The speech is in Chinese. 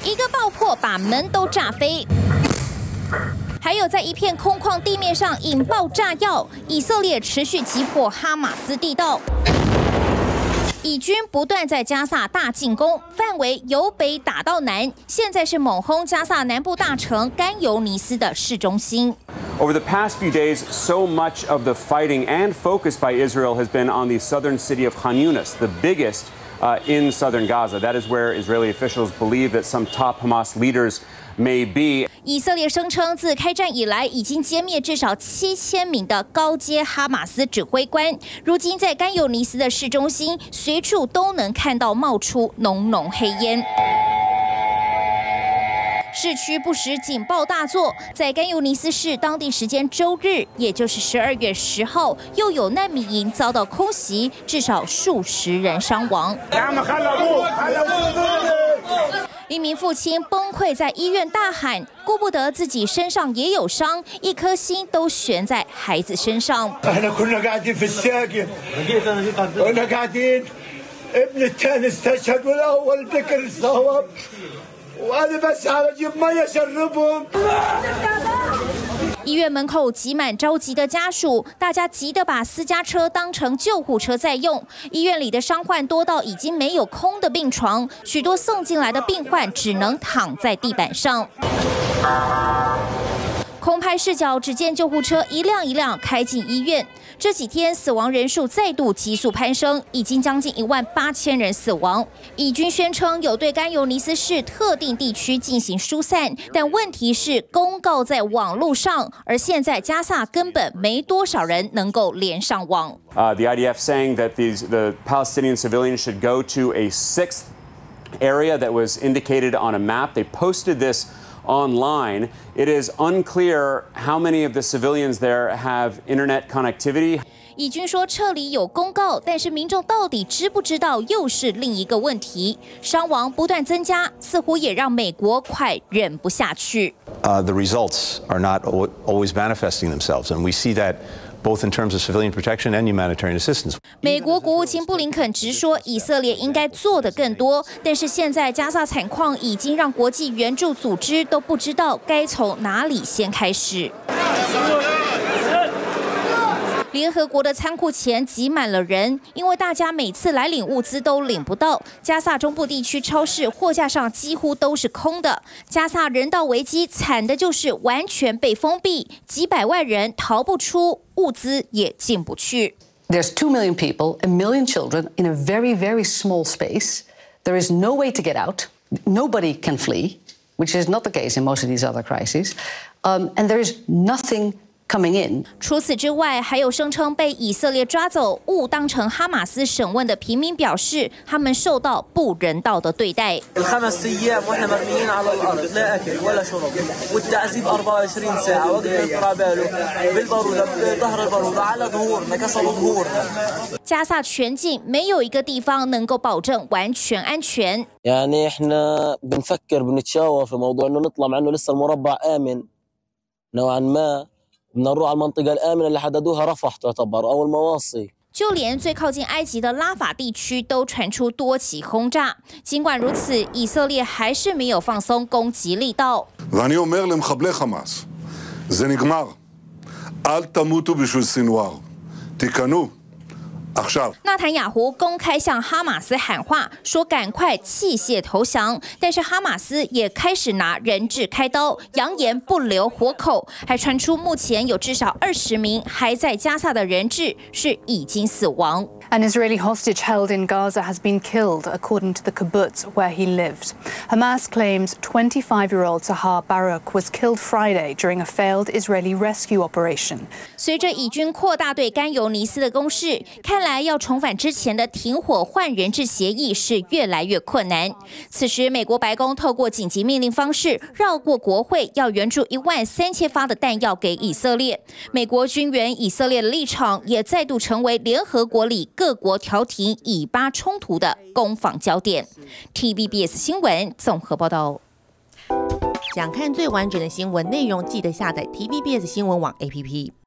一个爆破把门都炸飞。 还有在一片空旷地面上引爆炸药，以色列持续击破哈马斯地道。以军不断在加萨大进攻，范围由北打到南，现在是猛轰加萨南部大城甘尤尼斯的市中心。 Over the past few days, so much of the fighting and focus by Israel has been on the southern city of Khan Yunis, the biggest in southern Gaza. That is where Israeli officials believe that some top Hamas leaders may be. 以色列声称，自开战以来，已经歼灭至少7000名的高阶哈马斯指挥官。如今，在甘尤尼斯的市中心，随处都能看到冒出浓浓黑烟。 市区不时警报大作，在甘尤尼斯市当地时间周日，也就是12月10号，又有难民营遭到空袭，至少数十人伤亡。一名父亲崩溃在医院大喊，顾不得自己身上也有伤，一颗心都悬在孩子身上。 医院门口挤满着急的家属，大家急得把私家车当成救护车在用。医院里的伤患多到已经没有空的病床，许多送进来的病患只能躺在地板上。 空拍视角，只见救护车一辆一辆开进医院。这几天死亡人数再度急速攀升，已经将近18000人死亡。以军宣称有对甘尤尼斯市特定地区进行疏散，但问题是公告在网络上，而现在加萨根本没多少人能够连上网。 The IDF saying that the Palestinian civilians should go to a 6th area that was indicated on a map. They posted this online. It is unclear how many of the civilians there have internet connectivity. 以军说撤离有公告，但是民众到底知不知道又是另一个问题。伤亡不断增加，似乎也让美国快忍不下去。 The results are not always manifesting themselves, and we see that. Both in terms of civilian protection and humanitarian assistance. 美国国务卿布林肯直说，以色列应该做得更多，但是现在加萨惨况已经让国际援助组织都不知道该从哪里先开始。联合国的仓库前挤满了人，因为大家每次来领物资都领不到。加萨中部地区超市货架上几乎都是空的。加萨人道危机惨的就是完全被封闭，几百万人逃不出，物资也进不去。 There's 2 million people, 1 million children in a very, very small space. There is no way to get out. Nobody can flee, which is not the case in most of these other crises. And there is nothing. 除此之外，还有声称被以色列抓走、误当成哈马斯审问的平民表示，他们受到不人道的对待。加萨全境没有一个地方能够保证完全安全。 يعني احنا بنفكر بنتشاور في موضوع انه نطلع مع انه لسه المربع آمن نوعا ما. 就连最靠近埃及的拉法地区都传出多起轰炸。尽管如此，以色列还是没有放松攻击力道。 ואני אומר למחבלי חמאס, זה נגמר. אל תמותו בשביל סנוואר. תיכנו. 纳坦雅胡公开向哈马斯喊话，说赶快弃械投降。但是哈马斯也开始拿人质开刀，扬言不留活口。还传出目前有至少20名还在加萨的人质是已经死亡。 An Israeli hostage held in Gaza has been killed, according to the kibbutz where he lived. Hamas claims 25-year-old Sahar Baruch was killed Friday during a failed Israeli rescue operation. 随着以军扩大对甘尤尼斯的攻势，看来要重返之前的停火换人质协议是越来越困难。此时，美国白宫透过紧急命令方式绕过国会，要援助13000发的弹药给以色列。美国军援以色列的立场也再度成为联合国里各国调停以巴冲突的攻防焦点。TVBS 新闻综合报道。 想看最完整的新闻内容，记得下载 TVBS 新闻网 APP。